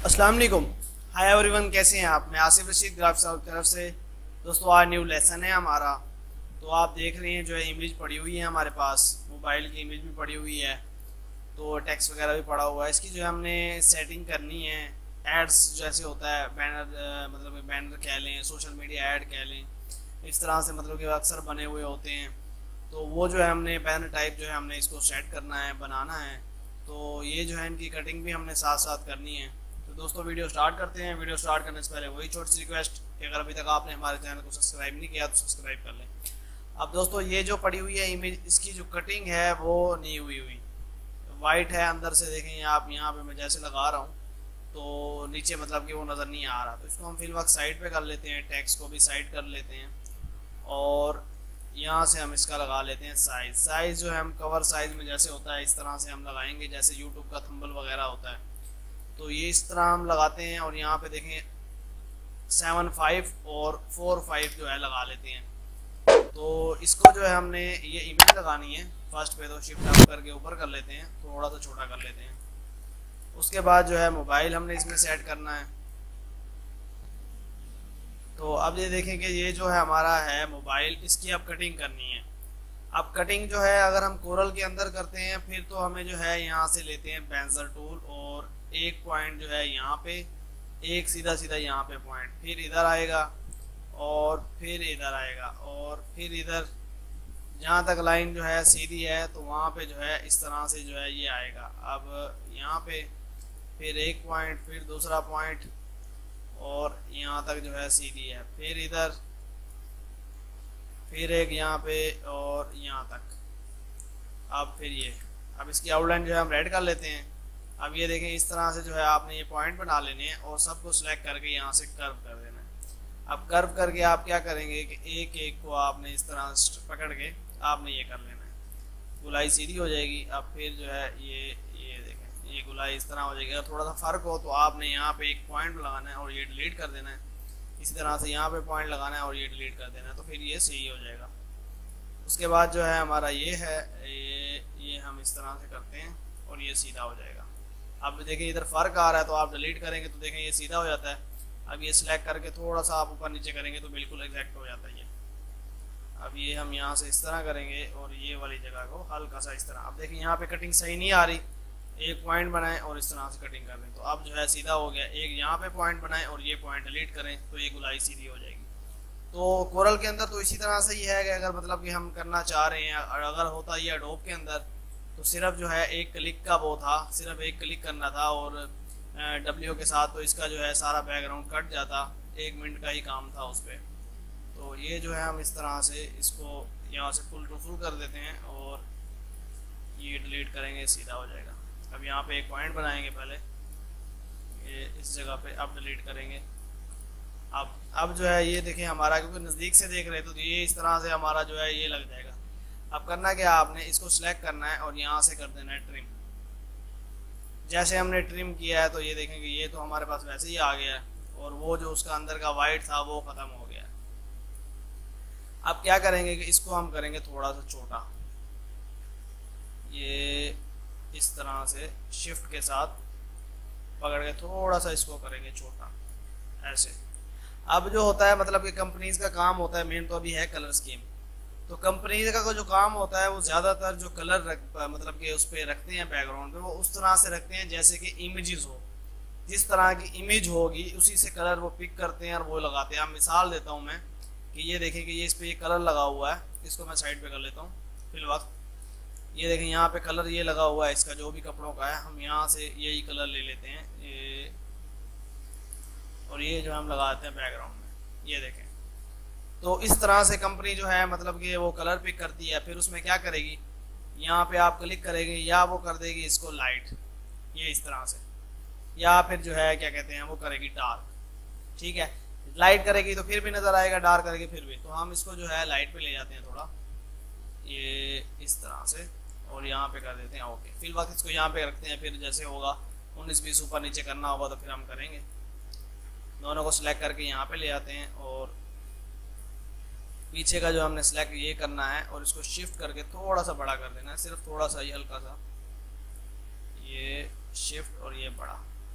अस्सलाम वालेकुम। Hi everyone, कैसे हैं आप? मैं आसिफ रशीद ग्राफ्स की तरफ से। दोस्तों, आज न्यू लेसन है हमारा। तो आप देख रहे हैं जो है इमेज पड़ी हुई है हमारे पास, मोबाइल की इमेज भी पड़ी हुई है, तो टेक्स्ट वगैरह भी पड़ा हुआ है। इसकी जो है हमने सेटिंग करनी है। एड्स जैसे होता है बैनर, मतलब बैनर कह लें, सोशल मीडिया ऐड कह लें, इस तरह से मतलब कि अक्सर बने हुए होते हैं। तो वो जो है हमने बैनर टाइप जो है हमने इसको सेट करना है, बनाना है। तो ये जो है इनकी कटिंग भी हमने साथ साथ करनी है। तो दोस्तों, वीडियो स्टार्ट करते हैं। वीडियो स्टार्ट करने से पहले वही छोटी सी रिक्वेस्ट कि अगर अभी तक आपने हमारे चैनल को सब्सक्राइब नहीं किया तो सब्सक्राइब कर लें। अब दोस्तों, ये जो पड़ी हुई है इमेज, इसकी जो कटिंग है वो नहीं हुई वाइट है अंदर से। देखें आप, यहाँ पे मैं जैसे लगा रहा हूँ तो नीचे मतलब कि वो नज़र नहीं आ रहा। तो इसको हम फिल वक्त साइड पे कर लेते हैं, टेक्स्ट को भी साइड कर लेते हैं और यहाँ से हम इसका लगा लेते हैं साइज। साइज जो है हम कवर साइज में जैसे होता है इस तरह से हम लगाएंगे, जैसे यूट्यूब का थंबनेल वगैरह होता है। तो ये इस तरह हम लगाते हैं और यहाँ पे देखें 7.5 और 4.5 जो है लगा लेते हैं। तो इसको जो है हमने ये इमेज लगानी है फर्स्ट पे, तो शिफ्ट अप करके ऊपर कर लेते हैं, थोड़ा सा छोटा कर लेते हैं। उसके बाद जो है मोबाइल हमने इसमें सेट करना है। तो अब ये देखें कि ये जो है हमारा है मोबाइल, इसकी अब कटिंग करनी है। अब कटिंग जो है अगर हम कोरल के अंदर करते हैं फिर तो हमें जो है यहाँ से लेते हैं पेंसिल टूल और एक पॉइंट जो है यहाँ पे, एक सीधा सीधा यहाँ पे पॉइंट, फिर इधर आएगा और फिर इधर आएगा और फिर इधर, जहाँ तक लाइन जो है सीधी है तो वहाँ पे जो है इस तरह से जो है ये आएगा। अब यहाँ पे फिर एक पॉइंट, फिर दूसरा पॉइंट और यहाँ तक जो है सीधी है, फिर इधर, फिर एक यहाँ पे और यहाँ तक। अब फिर ये, अब इसकी आउटलाइन जो है हम रेड कर लेते हैं। अब ये देखें इस तरह से जो है आपने ये पॉइंट बना लेने हैं और सबको सिलेक्ट करके यहाँ से कर्व कर देना है। अब कर्व करके आप क्या करेंगे कि एक एक को आपने इस तरह पकड़ के आपने ये कर लेना है, गुलाई सीधी हो जाएगी। अब फिर जो है ये देखें, ये गुलाई इस तरह हो जाएगी। अगर थोड़ा सा फर्क हो तो आपने यहाँ पे एक पॉइंट लगाना है और ये डिलीट कर देना है। इसी तरह से यहाँ पे पॉइंट लगाना है और ये डिलीट कर देना है, तो फिर ये सही हो जाएगा। उसके बाद जो है हमारा ये है, ये हम इस तरह से करते हैं और ये सीधा हो जाएगा। अब देखें इधर फर्क आ रहा है तो आप डिलीट करेंगे तो देखें ये सीधा हो जाता है। अब ये सिलेक्ट करके थोड़ा सा आप ऊपर नीचे करेंगे तो बिल्कुल एग्जैक्ट हो जाता है ये। अब ये हम यहाँ से इस तरह करेंगे और ये वाली जगह को हल्का सा इस तरह। अब देखें यहाँ पे कटिंग सही नहीं आ रही, एक पॉइंट बनाएं और इस तरह से कटिंग कर लें तो अब जो है सीधा हो गया। एक यहाँ पे पॉइंट बनाएं और ये पॉइंट डिलीट करें तो ये गुलाई सीधी हो जाएगी। तो कोरल के अंदर तो इसी तरह से ही है कि अगर मतलब कि हम करना चाह रहे हैं, और अगर होता ये एडोब के अंदर तो सिर्फ जो है एक क्लिक का वो था, सिर्फ एक क्लिक करना था और डब्ल्यू के साथ तो इसका जो है सारा बैकग्राउंड कट जाता, 1 मिनट का ही काम था उस पर। तो ये जो है हम इस तरह से इसको यहाँ से फुल टू फुल कर देते हैं और ये डिलीट करेंगे, सीधा हो जाएगा। अब यहाँ पे एक पॉइंट बनाएंगे पहले, ये इस जगह पे, अब डिलीट करेंगे। अब जो है ये देखें हमारा, क्योंकि नज़दीक से देख रहे थे तो ये इस तरह से हमारा जो है ये लग जाएगा। अब करना क्या, आपने इसको सिलेक्ट करना है और यहाँ से कर देना है ट्रिम। जैसे हमने ट्रिम किया है तो ये देखेंगे ये तो हमारे पास वैसे ही आ गया है और वो जो उसका अंदर का वाइट था वो ख़त्म हो गया। अब क्या करेंगे कि इसको हम करेंगे थोड़ा सा छोटा, ये इस तरह से शिफ्ट के साथ पकड़ के थोड़ा सा इसको करेंगे छोटा ऐसे। अब जो होता है मतलब कि कंपनीज का काम होता है मेन तो अभी है कलर स्कीम। तो कंपनीज का जो काम होता है वो ज़्यादातर जो कलर मतलब कि उस पर रखते हैं बैकग्राउंड पे, वो उस तरह से रखते हैं जैसे कि इमेजेस हो, जिस तरह की इमेज होगी उसी से कलर वो पिक करते हैं और वो लगाते हैं। अब मिसाल देता हूँ मैं कि ये देखें कि ये इस पर ये कलर लगा हुआ है, इसको मैं साइड पे कर लेता हूँ फिलहाल। ये देखें यहाँ पे कलर ये लगा हुआ है इसका, जो भी कपड़ों का है हम यहाँ से यही कलर ले लेते हैं ये, और ये जो हम लगाते हैं बैकग्राउंड में, ये देखें। तो इस तरह से कंपनी जो है मतलब कि वो कलर पिक करती है, फिर उसमें क्या करेगी, यहाँ पे आप क्लिक करेंगे या वो कर देगी इसको लाइट, ये इस तरह से, या फिर जो है क्या कहते हैं वो करेगी डार्क। ठीक है, लाइट करेगी तो फिर भी नज़र आएगा, डार्क करेगी फिर भी। तो हम इसको जो है लाइट पे ले जाते हैं थोड़ा, ये इस तरह से, और यहाँ पे कर देते हैं ओके। फिर वक्त इसको यहाँ पे रखते हैं, फिर जैसे होगा 19-20 ऊपर नीचे करना होगा तो फिर हम करेंगे। दोनों को सिलेक्ट करके यहाँ पे ले आते हैं और पीछे का जो हमने सिलेक्ट ये करना है और इसको शिफ्ट करके थोड़ा सा बड़ा कर देना है, सिर्फ थोड़ा सा ही, हल्का सा, ये शिफ्ट और ये बड़ा।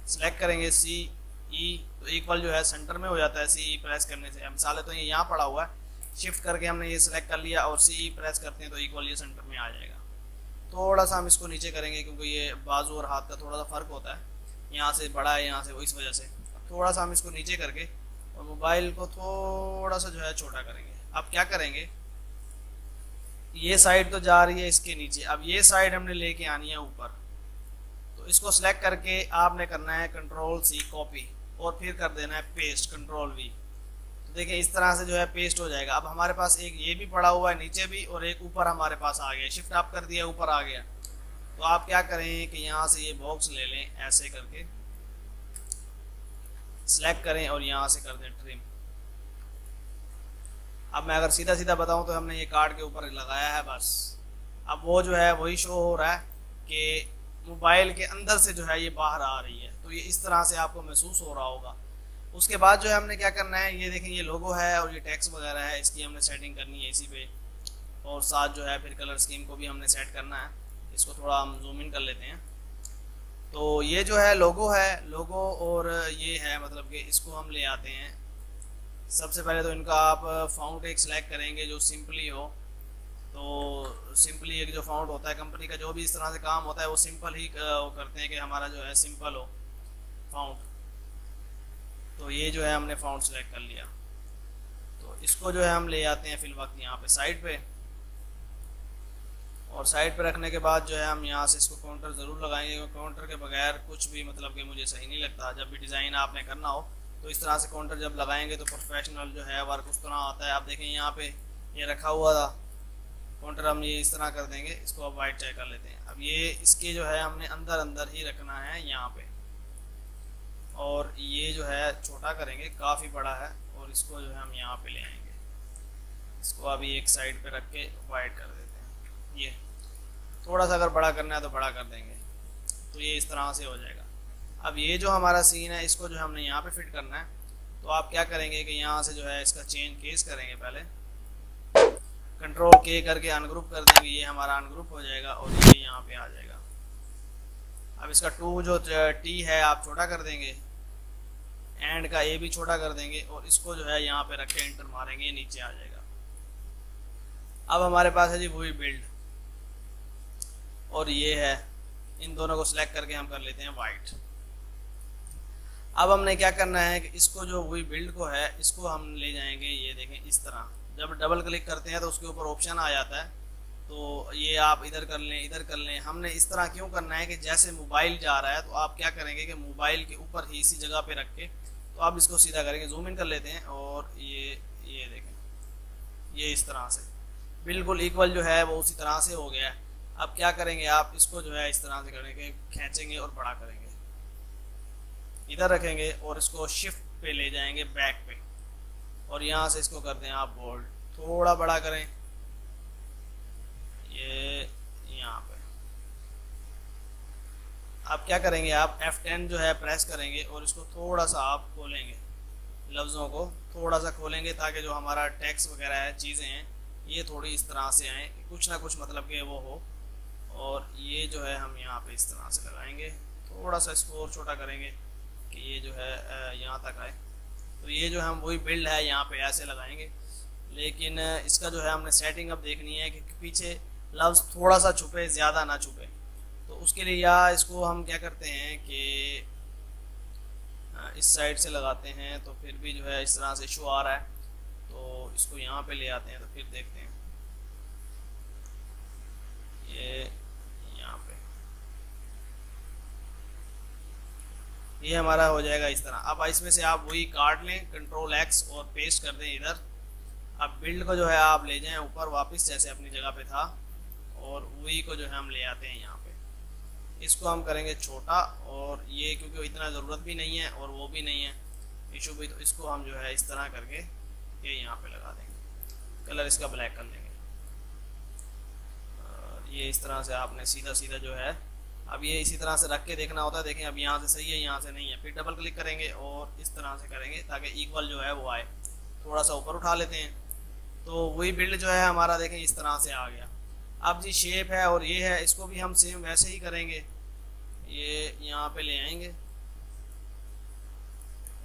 सेलेक्ट करेंगे सी ई, तो इक्वल जो है सेंटर में हो जाता है सी ई प्रेस करने से। मिसाल है तो ये यहाँ पड़ा हुआ है, शिफ्ट करके हमने ये सिलेक्ट कर लिया और सी ई प्रेस करते हैं तो इक्वल ये सेंटर में आ जाएगा। थोड़ा सा हम इसको नीचे करेंगे क्योंकि ये बाजू और हाथ का थोड़ा सा फर्क होता है, यहाँ से बड़ा है यहाँ से, इस वजह से थोड़ा सा हम इसको नीचे करके और मोबाइल को थोड़ा सा जो है छोटा करेंगे। अब क्या करेंगे, ये साइड तो जा रही है इसके नीचे, अब ये साइड हमने लेके आनी है ऊपर, तो इसको सिलेक्ट करके आपने करना है कंट्रोल सी कॉपी और फिर कर देना है पेस्ट कंट्रोल वी। तो देखिए इस तरह से जो है पेस्ट हो जाएगा। अब हमारे पास एक ये भी पड़ा हुआ है नीचे भी और एक ऊपर हमारे पास आ गया, शिफ्ट आप कर दिया ऊपर आ गया। तो आप क्या करें कि यहाँ से ये बॉक्स ले लें, ऐसे करके सिलेक्ट करें और यहाँ से कर दें ट्रिम। अब मैं अगर सीधा सीधा बताऊं तो हमने ये कार्ड के ऊपर लगाया है बस। अब वो जो है वही शो हो रहा है कि मोबाइल के अंदर से जो है ये बाहर आ रही है, तो ये इस तरह से आपको महसूस हो रहा होगा। उसके बाद जो है हमने क्या करना है, ये देखें ये लोगो है और ये टेक्स्ट वगैरह है, इसकी हमने सेटिंग करनी है इसी पे, और साथ जो है फिर कलर स्कीम को भी हमने सेट करना है। इसको थोड़ा हम जूम इन कर लेते हैं। तो ये जो है लोगो है, लोगो और ये है मतलब कि इसको हम ले आते हैं। सबसे पहले तो इनका आप फाउंट एक सिलेक्ट करेंगे जो सिंपली हो, तो सिंपली एक जो फाउंट होता है कंपनी का, जो भी इस तरह से काम होता है वो सिंपल ही करते हैं कि हमारा जो है सिंपल हो फाउंट। तो ये जो है हमने फाउंट सेलेक्ट कर लिया, तो इसको जो है हम ले आते हैं फिल वक्त यहाँ पे साइड पे, और साइड पे रखने के बाद जो है हम यहाँ से इसको काउंटर ज़रूर लगाएंगे, क्योंकि काउंटर के बगैर कुछ भी मतलब कि मुझे सही नहीं लगता। जब भी डिज़ाइन आपने करना हो तो इस तरह से काउंटर जब लगाएंगे तो प्रोफेशनल जो है वर्क उस तरह आता है। आप देखें यहाँ पे ये रखा हुआ था काउंटर, हम ये इस तरह कर देंगे, इसको अब वाइट चेक कर लेते हैं। अब ये इसके जो है हमने अंदर अंदर ही रखना है यहाँ पे, और ये जो है छोटा करेंगे, काफ़ी बड़ा है, और इसको जो है हम यहाँ पे ले आएंगे। इसको अभी एक साइड पे रख के वाइट कर देते हैं। ये थोड़ा सा अगर बड़ा करना है तो बड़ा कर देंगे, तो ये इस तरह से हो जाएगा। अब ये जो हमारा सीन है इसको जो हमने यहाँ पे फिट करना है, तो आप क्या करेंगे कि यहाँ से जो है इसका चेंज केस करेंगे, पहले कंट्रोल के करके अनग्रुप कर देंगे, ये हमारा अनग्रुप हो जाएगा और ये यहाँ पे आ जाएगा। अब इसका टू जो टी है आप छोटा कर देंगे, एंड का ए भी छोटा कर देंगे, और इसको जो है यहाँ पे रख के एंटर मारेंगे, ये नीचे आ जाएगा। अब हमारे पास है जी वही बिल्ड, और ये है, इन दोनों को सिलेक्ट करके हम कर लेते हैं वाइट। अब हमने क्या करना है कि इसको जो वही बिल्ड को है इसको हम ले जाएंगे, ये देखें इस तरह, जब डबल क्लिक करते हैं तो उसके ऊपर ऑप्शन आ जाता है, तो ये आप इधर कर लें इधर कर लें। हमने इस तरह क्यों करना है कि जैसे मोबाइल जा रहा है तो आप क्या करेंगे कि मोबाइल के ऊपर ही इसी जगह पे रख के, तो आप इसको सीधा करेंगे, जूम इन कर लेते हैं, और ये देखें ये इस तरह से बिल्कुल इक्वल जो है वो उसी तरह से हो गया है। अब क्या करेंगे, आप इसको जो है इस तरह से करेंगे, खींचेंगे और बड़ा करेंगे, इधर रखेंगे और इसको शिफ्ट पे ले जाएंगे बैक पे, और यहाँ से इसको करते हैं आप बोल्ड, थोड़ा बड़ा करें ये यहाँ पे। अब क्या करेंगे, आप F10 जो है प्रेस करेंगे और इसको थोड़ा सा आप खोलेंगे, लफ्ज़ों को थोड़ा सा खोलेंगे ताकि जो हमारा टेक्स्ट वगैरह है चीज़ें हैं ये थोड़ी इस तरह से आए, कुछ ना कुछ मतलब कि वो हो। और ये जो है हम यहाँ पे इस तरह से लगाएंगे, थोड़ा सा इसको और छोटा करेंगे कि ये जो है यहाँ तक आए। तो ये जो हम वही बिल्ड है यहाँ पे ऐसे लगाएंगे, लेकिन इसका जो है हमने सेटिंग अब देखनी है कि पीछे लफ्ज़ थोड़ा सा छुपे, ज़्यादा ना छुपे। तो उसके लिए या इसको हम क्या करते हैं कि इस साइड से लगाते हैं, तो फिर भी जो है इस तरह से शो आ रहा है, तो इसको यहाँ पे ले आते हैं, तो फिर देखते हैं ये यहाँ पे ये हमारा हो जाएगा इस तरह। अब इसमें से आप वही काट लें, कंट्रोल X और पेस्ट कर दें इधर। अब बिल्ड को जो है आप ले जाएं ऊपर वापस जैसे अपनी जगह पे था, और वही को जो है हम ले आते हैं यहाँ पे। इसको हम करेंगे छोटा, और ये क्योंकि इतना ज़रूरत भी नहीं है और वो भी नहीं है इशू भी, तो इसको हम जो है इस तरह करके ये यहाँ पे लगा देंगे, कलर इसका ब्लैक कर देंगे। ये इस तरह से आपने सीधा सीधा जो है, अब ये इसी तरह से रख के देखना होता है। देखें अब यहाँ से सही है, यहाँ से नहीं है, फिर डबल क्लिक करेंगे और इस तरह से करेंगे ताकि इक्वल जो है वो आए। थोड़ा सा ऊपर उठा लेते हैं, तो वही बिल्ड जो है हमारा देखें इस तरह से आ गया। अब जी शेप है और ये है, इसको भी हम सेम वैसे ही करेंगे, ये यहाँ पे ले आएंगे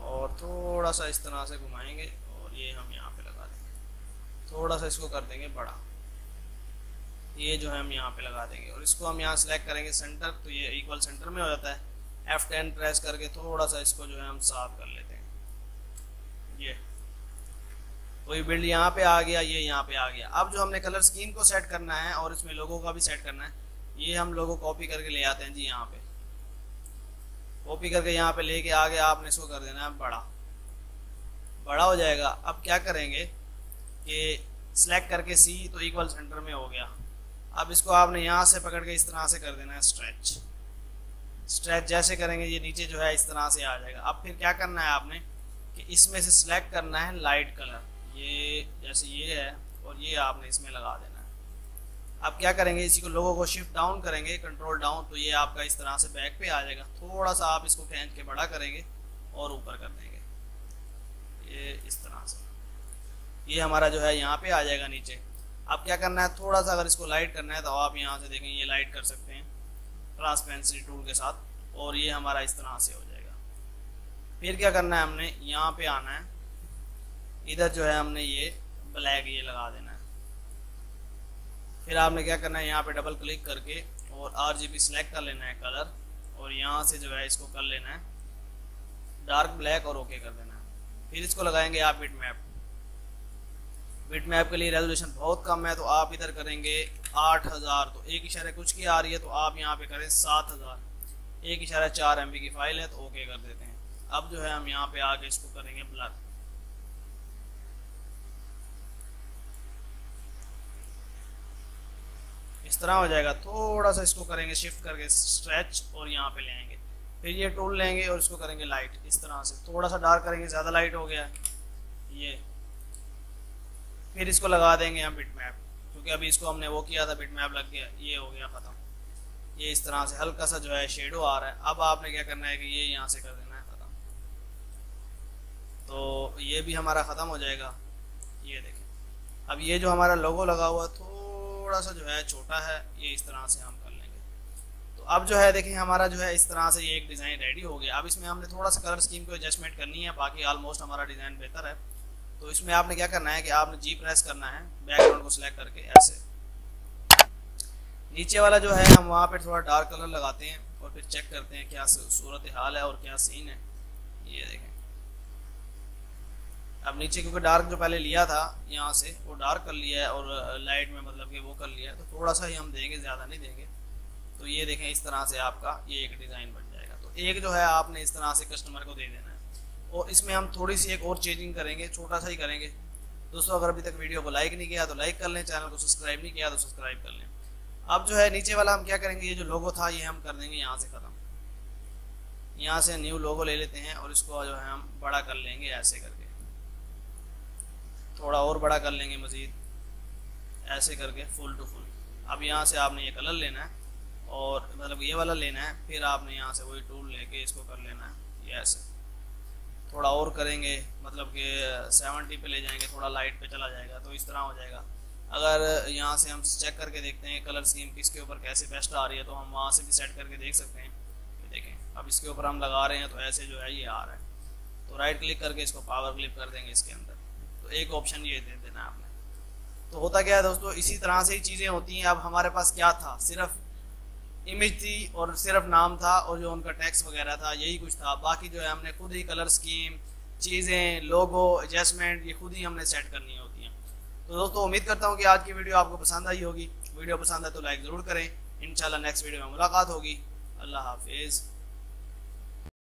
और थोड़ा सा इस तरह से घुमाएंगे और ये हम यहाँ पे लगा देंगे। थोड़ा सा इसको कर देंगे बड़ा, ये जो है हम यहाँ पे लगा देंगे और इसको हम यहाँ सेलेक्ट करेंगे सेंटर, तो ये इक्वल सेंटर में हो जाता है। F10 प्रेस करके थोड़ा सा इसको जो है हम साफ कर लेते हैं। ये कोई बिल्ड यहाँ पे आ गया, ये यहाँ पे आ गया। अब जो हमने कलर स्कीम को सेट करना है और इसमें लोगों का भी सेट करना है, ये हम लोगो कॉपी करके ले आते हैं जी। यहाँ पे कॉपी करके यहाँ पे लेके आगे आपने इसको कर देना है बड़ा, बड़ा हो जाएगा। अब क्या करेंगे कि सिलेक्ट करके C, तो इक्वल सेंटर में हो गया। अब इसको आपने यहाँ से पकड़ के इस तरह से कर देना है स्ट्रेच। स्ट्रेच जैसे करेंगे ये नीचे जो है इस तरह से आ जाएगा। अब फिर क्या करना है आपने कि इसमें से सिलेक्ट करना है लाइट कलर, ये जैसे ये है और ये आपने इसमें लगा देना है। अब क्या करेंगे, इसी को लोगों को शिफ्ट डाउन करेंगे, कंट्रोल डाउन, तो ये आपका इस तरह से बैक पे आ जाएगा। थोड़ा सा आप इसको खींच के बड़ा करेंगे और ऊपर कर देंगे, ये इस तरह से ये हमारा जो है यहाँ पे आ जाएगा नीचे। अब क्या करना है, थोड़ा सा अगर इसको लाइट करना है तो आप यहाँ से देखें ये लाइट कर सकते हैं ट्रांसपेरेंसी टूल के साथ, और ये हमारा इस तरह से हो जाएगा। फिर क्या करना है, हमने यहाँ पे आना है, इधर जो है हमने ये ब्लैक ये लगा देना है। फिर आपने क्या करना है, यहाँ पे डबल क्लिक करके और RGB सिलेक्ट कर लेना है कलर, और यहाँ से जो है इसको कर लेना है डार्क ब्लैक और ओके कर देना है। फिर इसको लगाएंगे आप बिट मैप। बिट मैप के लिए रेजोल्यूशन बहुत कम है, तो आप इधर करेंगे 8000, तो 1 कुछ की आ रही है, तो आप यहाँ पे करें 7000। 1.4 MB की फाइल है, तो ओके कर देते हैं। अब जो है हम यहाँ पे आके इसको करेंगे ब्लर, इस तरह हो जाएगा। थोड़ा सा इसको करेंगे शिफ्ट करके स्ट्रेच और यहाँ पे ले आएंगे। फिर ये टूल लेंगे और इसको करेंगे लाइट, इस तरह से थोड़ा सा डार्क करेंगे, ज़्यादा लाइट हो गया ये। फिर इसको लगा देंगे हम बिट मैप, क्योंकि अभी इसको हमने वो किया था, बिट मैप लग गया, ये हो गया ख़त्म। ये इस तरह से हल्का सा जो है शेडो आ रहा है। अब आपने क्या करना है कि ये यहाँ से कर देना है ख़त्म, तो ये भी हमारा ख़त्म हो जाएगा। ये देखें, अब ये जो हमारा लोगो लगा हुआ थोड़ा सा जो है छोटा है, ये इस तरह से हम कर लेंगे। तो अब जो है देखें हमारा जो है इस तरह से ये एक डिज़ाइन रेडी हो गया। अब इसमें हमने थोड़ा सा कलर स्कीम को एडजस्टमेंट करनी है, बाकी ऑलमोस्ट हमारा डिज़ाइन बेहतर है। तो इसमें आपने क्या करना है कि आपने G प्रेस करना है, बैकग्राउंड को सिलेक्ट करके ऐसे नीचे वाला जो है हम वहाँ पे थोड़ा डार्क कलर लगाते हैं और फिर चेक करते हैं क्या सूरत हाल है और क्या सीन है। ये देखें, अब नीचे क्योंकि डार्क जो पहले लिया था यहाँ से वो डार्क कर लिया है और लाइट में मतलब कि वो कर लिया है, तो थोड़ा सा ही हम देंगे, ज़्यादा नहीं देंगे। तो ये देखें इस तरह से आपका ये एक डिज़ाइन बन जाएगा। तो एक जो है आपने इस तरह से कस्टमर को दे देना है, और इसमें हम थोड़ी सी एक और चेंजिंग करेंगे, छोटा सा ही करेंगे। दोस्तों अगर अभी तक वीडियो को लाइक नहीं किया तो लाइक कर लें, चैनल को सब्सक्राइब नहीं किया तो सब्सक्राइब कर लें। अब जो है नीचे वाला हम क्या करेंगे, ये जो लोगो था ये हम कर देंगे यहाँ से ख़त्म। यहाँ से न्यू लोगो ले लेते हैं और इसको जो है हम बड़ा कर लेंगे ऐसे करके, थोड़ा और बड़ा कर लेंगे मज़ीद, ऐसे करके फुल टू फुल। अब यहाँ से आपने ये कलर लेना है और मतलब ये वाला लेना है, फिर आपने यहाँ से वही टूल लेके इसको कर लेना है। ये ऐसे थोड़ा और करेंगे, मतलब कि 70 पे ले जाएंगे, थोड़ा लाइट पे चला जाएगा, तो इस तरह हो जाएगा। अगर यहाँ से हम चेक करके देखते हैं कलर स्कीम किसके ऊपर कैसे बेस्ट आ रही है, तो हम वहाँ से भी सेट करके देख सकते हैं। तो देखें अब इसके ऊपर हम लगा रहे हैं तो ऐसे जो है ये आ रहा है, तो राइट क्लिक करके इसको पावर क्लिप कर देंगे इसके अंदर, तो एक ऑप्शन ये दे देना आपने। तो होता क्या है दोस्तों, इसी तरह से ही चीज़ें होती हैं। अब हमारे पास क्या था, सिर्फ इमेज थी और सिर्फ नाम था और जो उनका टैक्स वगैरह था, यही कुछ था। बाकी जो है हमने खुद ही कलर स्कीम, चीज़ें, लोगो, एडजस्टमेंट ये खुद ही हमने सेट करनी होती हैं। तो दोस्तों उम्मीद करता हूँ कि आज की वीडियो आपको पसंद आई होगी। वीडियो पसंद है तो लाइक ज़रूर करें। इंशाल्लाह नेक्स्ट वीडियो में मुलाकात होगी। अल्लाह हाफिज़।